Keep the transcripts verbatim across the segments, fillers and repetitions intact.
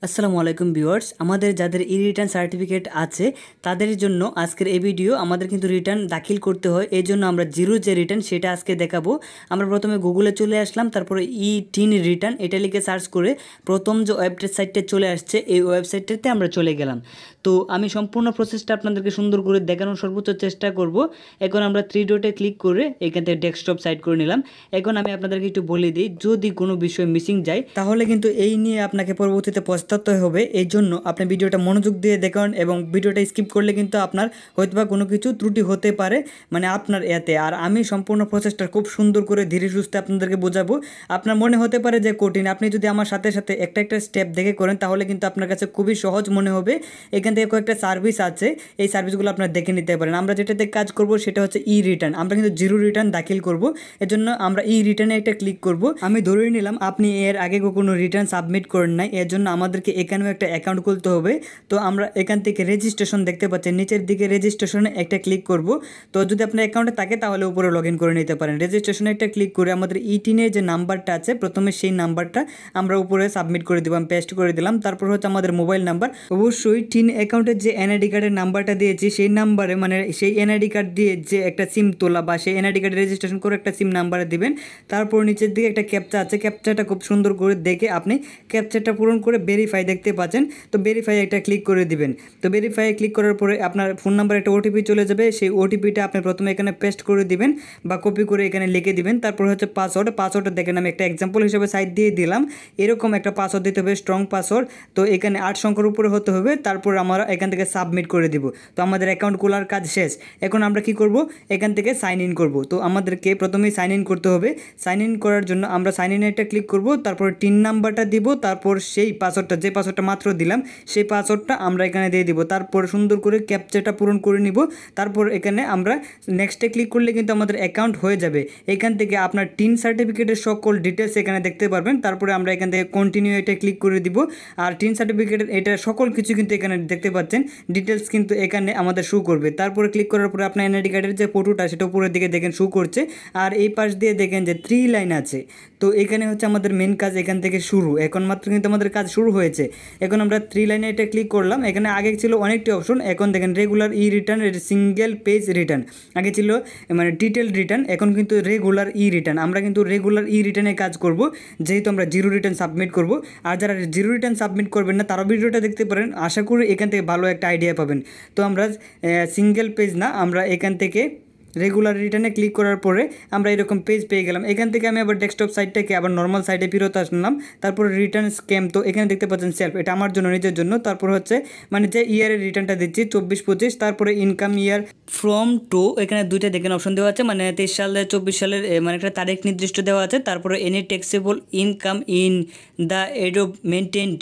আসসালামু আলাইকুম ভিউয়ার্স, আমাদের যাদের ই রিটার্ন সার্টিফিকেট আছে তাদের জন্য আজকের এই ভিডিও। আমাদের কিন্তু রিটার্ন দাখিল করতে হয়, এই জন্য আমরা জিরো যে রিটার্ন সেটা আজকে দেখাবো। আমরা প্রথমে গুগলে চলে আসলাম, তারপরে ই টিন রিটার্ন এটা লিখে সার্চ করে প্রথম যে ওয়েবসাইটটা চলে আসছে এই ওয়েবসাইটটাতে আমরা চলে গেলাম। তো আমি সম্পূর্ণ প্রসেসটা আপনাদেরকে সুন্দর করে দেখানোর সর্বোচ্চ চেষ্টা করব। এখন আমরা থ্রি ডটে ক্লিক করে এখান থেকে ডেস্কটপ সাইড করে নিলাম। এখন আমি আপনাদেরকে একটু বলে দিই, যদি কোনো বিষয় মিসিং যায় তাহলে কিন্তু এই নিয়ে আপনাকে পরবর্তীতে পস্তাতে হবে। এই জন্য আপনি ভিডিওটা মনোযোগ দিয়ে দেখুন এবং ভিডিওটা স্কিপ করলে কিন্তু আপনার হয়তোবা কোনো কিছু ত্রুটি হতে পারে, মানে আপনার এতে। আর আমি সম্পূর্ণ প্রসেসটা খুব সুন্দর করে ধীরে সুস্থে আপনাদেরকে বোঝাবো। আপনার মনে হতে পারে যে কঠিন, আপনি যদি আমার সাথে সাথে একটা একটা স্টেপ দেখে করেন তাহলে কিন্তু আপনার কাছে খুবই সহজ মনে হবে। এখান থেকে কয়েকটা সার্ভিস আছে, এই সার্ভিসগুলো আপনারা দেখে নিতে পারেন। আমরা যেটাতে কাজ করব সেটা হচ্ছে ই রিটার্ন। আমরা কিন্তু জিরো রিটার্ন দাখিল করব, এজন্য আমরা ই রিটার্নে একটা ক্লিক করব। আমি ধরে নিলাম আপনি এর আগে কোনো রিটার্ন সাবমিট করেন নাই, এর জন্য আমাদেরকে এখানেও একটা অ্যাকাউন্ট খুলতে হবে। তো আমরা এখান থেকে রেজিস্ট্রেশন দেখতে পাচ্ছেন, নিচের দিকে রেজিস্ট্রেশনে একটা ক্লিক করব। তো যদি আপনার অ্যাকাউন্টে থাকে তাহলে উপরে লগ ইন করে নিতে পারেন। রেজিস্ট্রেশনে একটা ক্লিক করে আমাদের ই টিনের যে নাম্বারটা আছে প্রথমে সেই নাম্বারটা আমরা উপরে সাবমিট করে দিলাম, পেস্ট করে দিলাম। তারপর হচ্ছে আমাদের মোবাইল নাম্বার, অবশ্যই টিন অ্যাকাউন্টের যে এনআইডি কার্ডের নাম্বারটা দিয়েছি সেই নাম্বারে, মানে সেই এনআইডি কার্ড দিয়ে যে একটা সিম তোলা বা সেই এনআইডি কার্ডে রেজিস্ট্রেশন করে একটা সিম নাম্বারে দিবেন। তারপর নিচের দিকে একটা ক্যাপচা আছে, ক্যাপচাটা খুব সুন্দর করে দেখে আপনি ক্যাপচাটা পূরণ করে ভেরিফাই দেখতে পাচ্ছেন, তো ভেরিফাই একটা ক্লিক করে দিবেন। তো ভেরিফাই ক্লিক করার পরে আপনার ফোন নাম্বার একটা ওটিপি চলে যাবে, সেই ওটিপিটা আপনি প্রথমে এখানে পেস্ট করে দিবেন বা কপি করে এখানে লিখে দিবেন। তারপর হচ্ছে পাসওয়ার্ড, পাসওয়ার্ডটা দেখেন আমি একটা এক্সাম্পল হিসেবে সাইড দিয়ে দিলাম। এরকম একটা পাসওয়ার্ড দিতে হবে, স্ট্রং পাসওয়ার্ড। তো এখানে আট সংখ্যার উপরে হতে হবে। তারপর আমরা এখান থেকে সাবমিট করে দিব। তো আমাদের অ্যাকাউন্ট খোলার কাজ শেষ। এখন আমরা কি করব, এখান থেকে সাইন ইন করব। তো আমাদেরকে প্রথমেই সাইন ইন করতে হবে। সাইন ইন করার জন্য আমরা সাইন ইন একটা ক্লিক করব, তারপর টিন নাম্বারটা দিব, তারপর সেই পাসওয়ার্ডটা যে পাসওয়ার্ডটা মাত্র দিলাম সেই পাসওয়ার্ডটা আমরা এখানে দিয়ে দিব। তারপর সুন্দর করে ক্যাপচাটা পূরণ করে নিব। তারপর এখানে আমরা নেক্সটে ক্লিক করলে কিন্তু আমাদের অ্যাকাউন্ট হয়ে যাবে। এখান থেকে আপনার টিন সার্টিফিকেটের সকল ডিটেলস এখানে দেখতে পারবেন। তারপরে আমরা এখান থেকে কন্টিনিউ এটা ক্লিক করে দিব। আর টিন সার্টিফিকেটের এটা সকল কিছু কিন্তু এখানে দেখতে পাচ্ছেন, ডিটেলস কিন্তু এখানে আমাদের শো করবে। তারপরে ক্লিক করার পরে আপনার এনআইডি কার্ডের যে ফটোটা সেটা উপরের দিকে দেখেন শো করছে। আর এই পাশ দিয়ে দেখেন যে থ্রি লাইন আছে। তো এখানে হচ্ছে আমাদের মেন কাজ এখান থেকে শুরু, এখন মাত্র কিন্তু আমাদের কাজ শুরু হয়েছে। এখন আমরা থ্রি লাইনে এটা ক্লিক করলাম। এখানে আগে ছিল অনেকটি অপশন, এখন দেখেন regular e return, single page return. আগে ছিল মানে ডিটেল রিটার্ন, এখন কিন্তু রেগুলার ই রিটার্ন। আমরা কিন্তু রেগুলার ই রিটার্নে কাজ করব, যেহেতু আমরা জিরো রিটার্ন সাবমিট করব। আর যারা জিরো রিটার্ন সাবমিট করবেন না তারা ভিডিওটা দেখতে পারেন, আশা করি এখান থেকে ভালো একটা আইডিয়া পাবেন। তো আমরা সিঙ্গেল পেজ না, আমরা এখান থেকে রেগুলার রিটার্নে ক্লিক করার পরে আমরা এরকম পেজ পেয়ে গেলাম। এখান থেকে আমি আবার ডেস্কটপ সাইটটাকে আবার নর্মাল সাইটে ফেরত আসলাম। তারপর রিটার্ন স্ক্যাম, তো এখানে দেখতে পাচ্ছেন সেলফ, এটা আমার জন্য, নিজের জন্য। তারপর হচ্ছে মানে যে ইয়ারের রিটার্নটা দিচ্ছি চব্বিশ পঁচিশ। তারপরে ইনকাম ইয়ার ফ্রম টু, এখানে দুইটা দেখেন অপশন দেওয়া আছে, মানে তেইশ সালে চব্বিশ সালের মানে একটা তারিখ নির্দিষ্ট দেওয়া আছে। তারপরে any taxable income in the end of maintained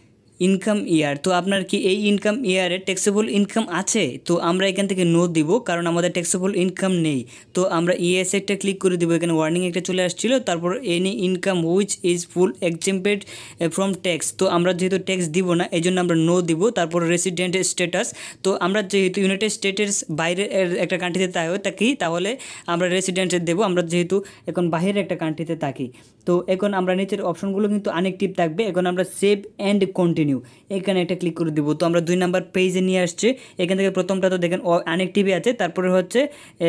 income year. তো আপনার কি এই ইনকাম ইয়ারে ট্যাক্সেবল ইনকাম আছে? তো আমরা এখান থেকে নো দিব, কারণ আমাদের ট্যাক্সেবল ইনকাম নেই। তো আমরা ইএস একটা ক্লিক করে দিব, এখানে ওয়ার্নিং একটা চলে আসছিল। তারপর any income which is full exempted from tax, তো আমরা যেহেতু ট্যাক্স দিব না এই জন্য আমরা নো দিব। তারপর রেসিডেন্ট স্ট্যাটাস, তো আমরা যেহেতু ইউনাইটেড স্টেটের বাইরের একটা কান্ট্রিতে থাকি তাহলে আমরা রেসিডেন্টের দেবো, আমরা যেহেতু এখন বাইরের একটা কান্ট্রিতে থাকি। তো এখন আমরা নিচের অপশনগুলো কিন্তু অ্যাক্টিভ থাকবে। এখন আমরা সেভ অ্যান্ড কন্টিনিউ এখানে একটা ক্লিক করে দিব। তো আমরা দুই নাম্বার পেজে নিয়ে আসছে। এখান থেকে প্রথমটা তো দেখেন অ্যাক্টিভে আছে। তারপরে হচ্ছে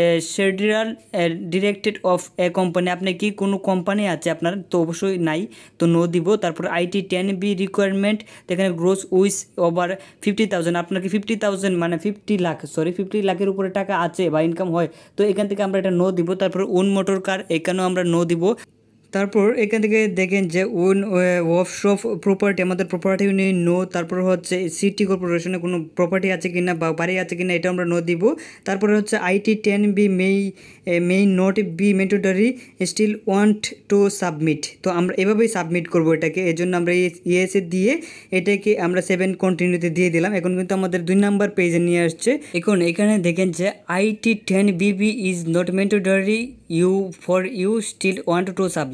schedule directed of a company, আপনি কি কোনো কোম্পানি আছে আপনার? তো অবশ্যই নাই, তো নো দিব। তারপর আইটি টেন বি রিকোয়ারমেন্ট, এখানে gross wise over fifty thousand, আপনার কি ফিফটি থাউজেন্ড মানে ফিফটি লাখ সরি ফিফটি লাখের উপরে টাকা আছে বা ইনকাম হয়, তো এখান থেকে আমরা এটা নো দিব। তারপর ওন মোটর কার, এখানেও আমরা নো দিব। তারপর এখান থেকে দেখেন যে ওন ওয়ার্কশপ প্রপার্টি, আমাদের প্রপার্টি নেই, নো। তারপর হচ্ছে সিটি কর্পোরেশনে কোনো প্রপার্টি আছে কিনা বা বাড়ি আছে কিনা এটা আমরা নো দিব। তারপরে হচ্ছে IT ten B may may not be mandatory still want to submit, তো আমরা এভাবেই সাবমিট করব এটাকে। এই জন্য আমরা ইয়েসে দিয়ে এটাকে আমরা সেভেন কন্টিনিউতে দিয়ে দিলাম। এখন কিন্তু আমাদের দুই নাম্বার পেজে নিয়ে আসছে। এখন এখানে দেখেন যে IT ten BB is not mandatory you for you still want to submit,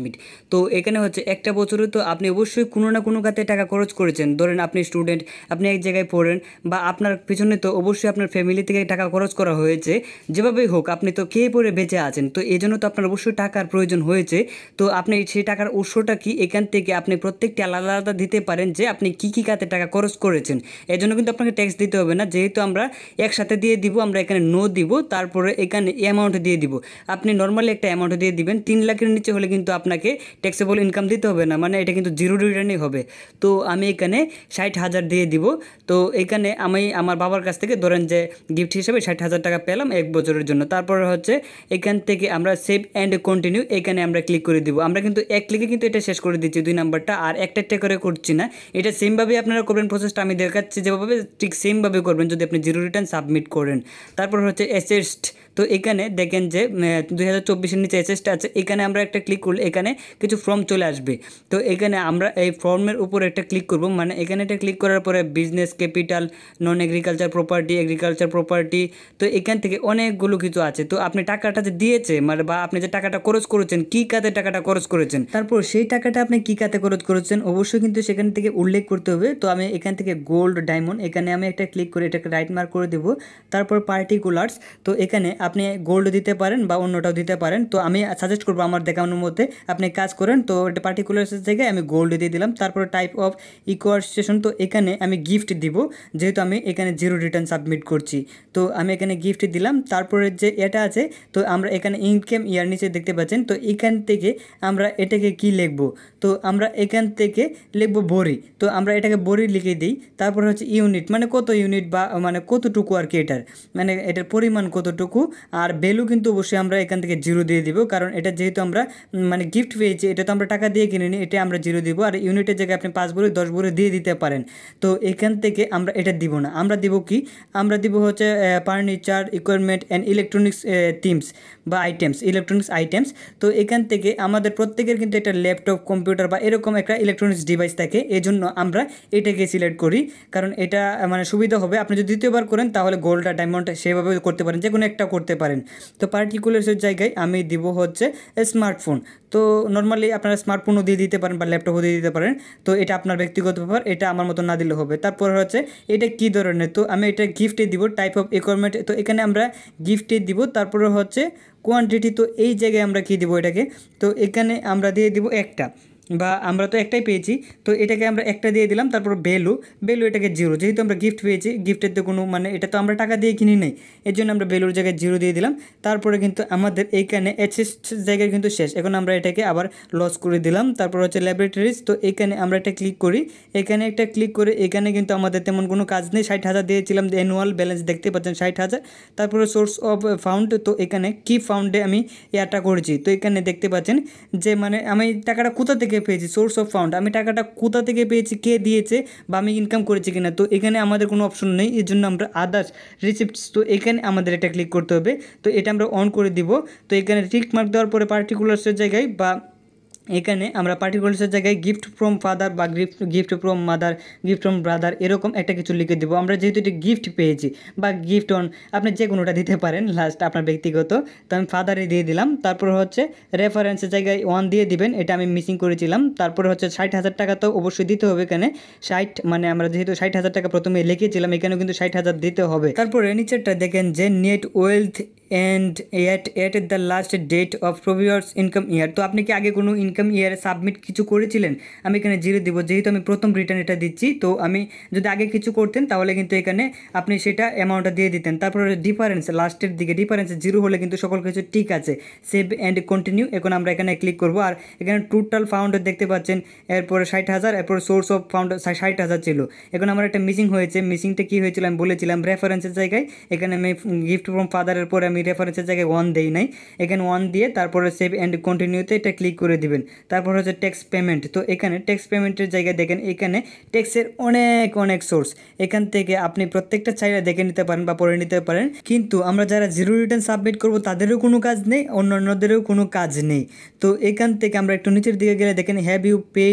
submit. তো এখানে হচ্ছে একটা বছরে তো আপনি অবশ্যই কোনো না কোনো খাতে টাকা খরচ করেছেন। ধরেন আপনি স্টুডেন্ট, আপনি এক জায়গায় পড়েন, বা আপনার পিছনে তো অবশ্যই আপনার ফ্যামিলি থেকে টাকা খরচ করা হয়েছে। যেভাবেই হোক আপনি তো খেয়ে পড়ে বেঁচে আছেন, তো এই জন্য তো আপনার অবশ্যই টাকার প্রয়োজন হয়েছে। তো আপনি সেই টাকার উৎসটা কি, এখান থেকে আপনি প্রত্যেকটি আলাদা আলাদা দিতে পারেন যে আপনি কী কী খাতে টাকা খরচ করেছেন। এই জন্য কিন্তু আপনাকে ট্যাক্স দিতে হবে না, যেহেতু আমরা একসাথে দিয়ে দিব। আমরা এখানে নো দিব, তারপরে এখানে অ্যামাউন্ট দিয়ে দিব। আপনি নর্মালি একটা অ্যামাউন্ট দিয়ে দিবেন। তিন লাখের নিচে হলে কিন্তু আপনাকে ট্যাক্সেবল ইনকাম দিতে হবে না, মানে এটা কিন্তু জিরো রিটার্নই হবে। তো আমি এখানে ষাট হাজার দিয়ে দিব। তো এখানে আমি আমার বাবার কাছ থেকে ধরেন যে গিফট হিসেবে ষাট হাজার টাকা পেলাম এক বছরের জন্য। তারপরে হচ্ছে এখান থেকে আমরা সেভ অ্যান্ড কন্টিনিউ এখানে আমরা ক্লিক করে দিব। আমরা কিন্তু এক ক্লিকে কিন্তু এটা শেষ করে দিচ্ছি দুই নাম্বারটা, আর একটা একটা করে করছি না। এটা সেমভাবে আপনারা করবেন, প্রসেসটা আমি দেখাচ্ছি যেভাবে ঠিক সেমভাবে করবেন যদি আপনি জিরো রিটার্ন সাবমিট করেন। তারপর হচ্ছে অ্যাসেস্ট। তো এখানে দেখেন যে দুই হাজার চব্বিশের নিচে অ্যাসেস্ট আছে, এখানে আমরা একটা ক্লিক করলে এখানে কিছু ফর্ম চলে আসবে। তো এখানে আমরা এই ফর্মের উপর একটা ক্লিক করব, মানে এখানে একটা ক্লিক করার পরে business, capital, non agriculture property, agriculture property, তো এখান থেকে অনেকগুলো কিছু আছে। তো আপনি টাকাটা যে দিয়েছে মানে বা আপনি যে টাকাটা খরচ করেছেন, কী কাতে টাকাটা খরচ করেছেন, তারপর সেই টাকাটা আপনি কী কাতে খরচ করেছেন অবশ্যই কিন্তু সেখান থেকে উল্লেখ করতে হবে। তো আমি এখান থেকে গোল্ড, ডায়মন্ড, এখানে আমি একটা ক্লিক করে এটাকে রাইট মার্ক করে দেবো। তারপর পার্টিকুলার্স, তো এখানে আপনি গোল্ড দিতে পারেন বা অন্যটাও দিতে পারেন। তো আমি সাজেস্ট করবো আমার দেখানোর মধ্যে আপনি কাজ করেন। তো এটা পার্টিকুলার্সের জায়গায় আমি গোল্ড দিয়ে দিলাম। তারপর টাইপ অফ ইকুয়ার্সেশন, তো এখানে আমি গিফট দিব, যেহেতু আমি এখানে জিরো রিটার্ন সাবমিট করছি। তো আমি এখানে গিফট দিলাম। তারপরে যে এটা আছে, তো আমরা এখানে ইনকাম ইয়ার নিচে দেখতে পাচ্ছেন। তো এখান থেকে আমরা এটাকে কি লিখবো, তো আমরা এখান থেকে লিখবো বড়ি। তো আমরা এটাকে বড়ি লিখে দিই। তারপর হচ্ছে ইউনিট, মানে কত ইউনিট বা মানে কতটুকু আর কি, এটার মানে এটার পরিমাণ কতটুকু। আর ভ্যালু কিন্তু অবশ্যই আমরা এখান থেকে জিরো দিয়ে দিব, কারণ এটা যেহেতু আমরা মানে গিফট পেয়েছি, এটা তো আমরা টাকা দিয়ে কিনে নিই, এটা আমরা জিরো দিব। আর ইউনিটের জায়গায় আপনি পাঁচ বড়ি দশ বড়ি দিয়ে দিতে পারেন। তো এখান থেকে আমরা এটা দিব না, আমরা দিব কি, আমরা দিব হচ্ছে furniture, equipment and electronics items বা আইটেমস, ইলেকট্রনিক্স আইটেমস। তো এখান থেকে আমাদের প্রত্যেকের কিন্তু একটা ল্যাপটপ, কম্পিউটার বা এরকম একটা ইলেকট্রনিক্স ডিভাইস থাকে, এই জন্য আমরা এটাকে সিলেক্ট করি, কারণ এটা মানে সুবিধা হবে। আপনি যদি দ্বিতীয়বার করেন তাহলে গোল্ড আর ডায়মন্ড সেভাবে করতে পারেন, যে কোনো একটা করতে পারেন। তো পার্টিকুলার্সের জায়গায় আমি দিব হচ্ছে স্মার্টফোন। তো নর্মালি আপনারা স্মার্টফোনও দিয়ে দিতে পারেন বা ল্যাপটপও দিয়ে দিতে পারেন। তো এটা আপনার ব্যক্তিগত ব্যাপার, এটা আমার মতো না দিলে হবে। তারপর হচ্ছে এটা কী ধরনের, তো আমি এটা গিফটে দিব, টাইপ অফ ইকুইপমেন্ট, তো এখানে আমরা গিফটে দিব। তারপরে হচ্ছে কোয়ান্টিটি, তো এই জায়গায় আমরা কী দিব এটাকে, তো এখানে আমরা দিয়ে দিব একটা, বা আমরা তো একটাই পেয়েছি, তো এটাকে আমরা একটা দিয়ে দিলাম। তারপর ভ্যালু, ভ্যালু এটাকে জিরো, যেহেতু আমরা গিফট পেয়েছি, গিফটের তো কোনো মানে এটা তো আমরা টাকা দিয়ে কিনি নাই, এর জন্য আমরা ভ্যালুর জায়গায় জিরো দিয়ে দিলাম। তারপরে কিন্তু আমাদের এইখানে অ্যাসেস্ট জায়গায় কিন্তু শেষ, এখন আমরা এটাকে আবার লস করে দিলাম। তারপর হচ্ছে ল্যাবরেটরিজ, তো এখানে আমরা একটা ক্লিক করি, এখানে একটা ক্লিক করে এখানে কিন্তু আমাদের তেমন কোনো কাজ নেই। ষাট হাজার দিয়েছিলাম, অ্যানুয়াল ব্যালেন্স দেখতে পাচ্ছেন ষাট হাজার। তারপরে সোর্স অফ ফাউন্ড, তো এখানে কি ফাউন্ডে আমি ইয়াটা করেছি, তো এখানে দেখতে পাচ্ছেন যে মানে আমি টাকাটা কোথা থেকে পেয়েছি, সোর্স অফ ফাউন্ড, আমি টাকাটা কোথা থেকে পেয়েছি, কে দিয়েছে বা আমি ইনকাম করেছি কিনা। তো এখানে আমাদের কোনো অপশন নেই, এর জন্য আমরা আদার্স রিসিপ্টস, তো এখানে আমাদের এটা ক্লিক করতে হবে। তো এটা আমরা অন করে দিব। তো এখানে টিক মার্ক দেওয়ার পরে পার্টিকুলার্সের জায়গায় বা এখানে আমরা পার্টিকুলার্সের জায়গায় গিফট ফ্রম ফাদার বা gift gift from mother, gift from brother এরকম একটা কিছু লিখে দেবো আমরা, যেহেতু এটি গিফট পেয়েছি, বা গিফট অন, আপনি যে কোনোটা দিতে পারেন, লাস্ট আপনার ব্যক্তিগত। তো আমি ফাদারে দিয়ে দিলাম। তারপর হচ্ছে রেফারেন্সের জায়গায় ওয়ান দিয়ে দিবেন, এটা আমি মিসিং করেছিলাম। তারপরে হচ্ছে ষাট হাজার টাকা তো অবশ্যই দিতে হবে এখানে, ষাট মানে আমরা যেহেতু ষাট হাজার টাকা প্রথমে লিখেছিলাম, এখানেও কিন্তু ষাট হাজার দিতে হবে। তারপরে নিচেরটা দেখেন যে net wealth and at at the last date of previous income year, তো আপনি কি আগে কোনো ইনকাম ইয়ারে সাবমিট কিছু করেছিলেন, আমি এখানে জিরো দিব, যেহেতু আমি প্রথম রিটার্ন এটা দিচ্ছি। তো আমি যদি আগে কিছু করতেন তাহলে কিন্তু এখানে আপনি সেটা অ্যামাউন্টটা দিয়ে দিতেন। তারপরে ডিফারেন্স লাস্টের দিকে, ডিফারেন্স জিরো হলে কিন্তু সকল কিছু ঠিক আছে। সেভ অ্যান্ড কন্টিনিউ, এখন আমরা এখানে ক্লিক করবো। আর এখানে টোটাল ফাউন্ড দেখতে পাচ্ছেন, এরপরে ষাট হাজার, এরপরে সোর্স অফ ফাউন্ড ষাট হাজার ছিল। এখন আমার একটা মিসিং হয়েছে, মিসিংটা কী হয়েছিল আমি বলেছিলাম রেফারেন্সের জায়গায়, এখানে আমি গিফট ফ্রম ফাদারের পরে আমি রেফারেন্সের জায়গায় ওয়ান দেই নাই, এখানে ওয়ান দিয়ে তারপরে সেভ অ্যান্ড কন্টিনিউতে এটা ক্লিক করে দিবেন। তারপর হচ্ছে ট্যাক্স পেমেন্ট, তো এখানে ট্যাক্স পেমেন্টের জায়গায় দেখেন এখানে ট্যাক্সের অনেক অনেক সোর্স, এখান থেকে আপনি প্রত্যেকটা চাইলে দেখে নিতে পারেন বা পড়ে নিতে পারেন। কিন্তু আমরা যারা জিরো রিটার্ন সাবমিট করবো তাদেরও কোনো কাজ নেই, অন্যান্যদেরও কোনো কাজ নেই। তো এখান থেকে আমরা একটু নিচের দিকে গেলে দেখেন have you paid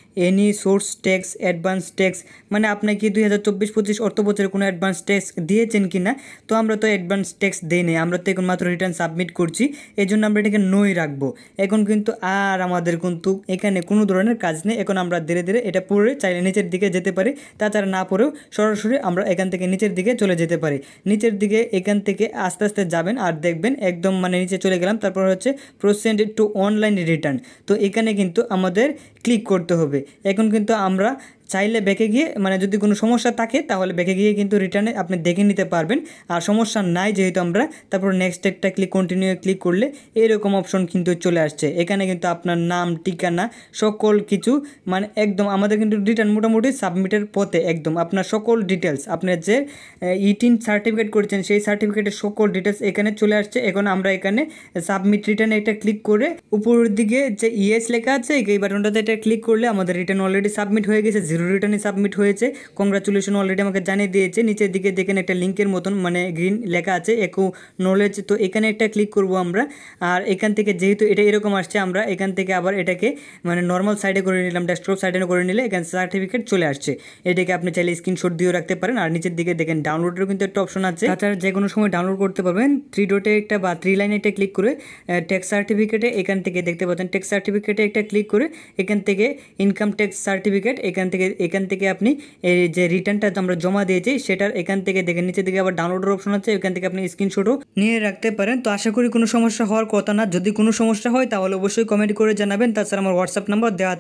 any source tax, advance tax, মানে আপনি কি দুই হাজার চব্বিশ পঁচিশ অর্থ বছরে কোনো অ্যাডভান্স ট্যাক্স দিয়েছেন কি না। তো আমরা তো অ্যাডভান্স ট্যাক্স দিই নাই, আমরা তো এখন মাত্র রিটার্ন সাবমিট করছি, এই জন্য আমরা এটাকে নই রাখবো। এখন কিন্তু আর আমাদের কিন্তু এখানে কোনো ধরনের কাজ নেই। এখন আমরা ধীরে ধীরে এটা পড়ে চাইলে নিচের দিকে যেতে পারি, তাছাড়া না পড়েও সরাসরি আমরা এখান থেকে নিচের দিকে চলে যেতে পারি। নিচের দিকে এখান থেকে আস্তে আস্তে যাবেন আর দেখবেন একদম মানে নিচে চলে গেলাম, তারপর হচ্ছে প্রসেন্ট টু অনলাইন রিটার্ন। তো এখানে কিন্তু আমাদের ক্লিক করতে হবে। এখন কিন্তু আমরা চাইলে ব্যাকে গিয়ে মানে যদি কোনো সমস্যা থাকে তাহলে ব্যাকে গিয়ে কিন্তু রিটার্নে আপনি দেখে নিতে পারবেন, আর সমস্যা নাই যেহেতু আমরা তারপর নেক্সট একটা ক্লিক কন্টিনিউ ক্লিক করলে এরকম অপশন কিন্তু চলে আসছে। এখানে কিন্তু আপনার নাম, ঠিকানা, সকল কিছু মানে একদম আমাদের কিন্তু রিটার্ন মোটামুটি সাবমিটের পথে, একদম আপনার সকল ডিটেলস আপনার যে ইটিন সার্টিফিকেট করেছেন সেই সার্টিফিকেটের সকল ডিটেলস এখানে চলে আসছে। এখন আমরা এখানে সাবমিট রিটার্নে একটা ক্লিক করে উপরের দিকে যে ইয়েস লেখা আছে এই বাটনটাতে এটা ক্লিক করলে আমাদের রিটার্ন অলরেডি সাবমিট হয়ে গেছে, জিরো রিটার্নে সাবমিট হয়েছে। কংগ্রাচুলেশন অলরেডি আমাকে জানিয়ে দিয়েছে। নিচের দিকে দেখেন একটা লিঙ্কের মতন মানে গ্রিন লেখা আছে একো নলেজ, তো এখানে একটা ক্লিক করব আমরা। আর এখান থেকে যেহেতু এটা এরকম আসছে আমরা এখান থেকে আবার এটাকে মানে নর্মাল সাইডে করে নিলাম, ডেস্কটপ সাইডে করে নিলে এখানে সার্টিফিকেট চলে আসছে। এটাকে আপনি চাইলে স্ক্রিনশট দিয়েও রাখতে পারেন। আর নিচের দিকে দেখেন ডাউনলোডেরও কিন্তু একটা অপশন আছে, তাছাড়া যে কোনো সময় ডাউনলোড করতে পারবেন। থ্রি ডটে একটা বা থ্রি লাইনে একটা ক্লিক করে ট্যাক্স সার্টিফিকেটে এখান থেকে দেখতে পাচ্ছেন ট্যাক্স সার্টিফিকেটে একটা ক্লিক করে এখান থেকে ইনকাম ট্যাক্স সার্টিফিকেট এখান থেকে এখান থেকে আপনি এই যে রিটার্নটা আমরা জমা দিয়েছি সেটার এখান থেকে দেখেন নিচের দিকে আবার ডাউনলোডের অপশন আছে, এখান থেকে আপনি স্ক্রিনশটও নিয়ে রাখতে পারেন। তো আশা করি কোনো সমস্যা হওয়ার কথা না। যদি কোনো সমস্যা হয় তাহলে অবশ্যই কমেন্ট করে জানাবেন, তাছাড়া আমার হোয়াটসঅ্যাপ নাম্বার দেওয়া